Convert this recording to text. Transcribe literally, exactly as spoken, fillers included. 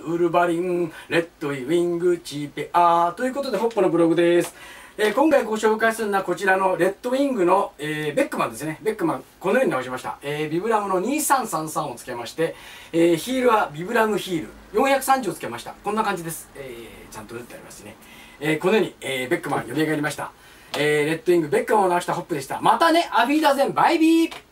ウルバリン、レッドウィング、チーペアということで、ホップのブログです。えー、今回ご紹介するのはこちらのレッドウィングの、えー、ベックマンですね。ベックマン、このように直しました。えー、ビブラムのにさんさんさんをつけまして、えー、ヒールはビブラムヒールよんひゃくさんじゅうをつけました。こんな感じです。えー、ちゃんと縫ってありますね。えー、このように、えー、ベックマン、蘇りました。えー、レッドウィング、ベックマンを直したホップでした。またね、アフィーダーゼン、バイビー。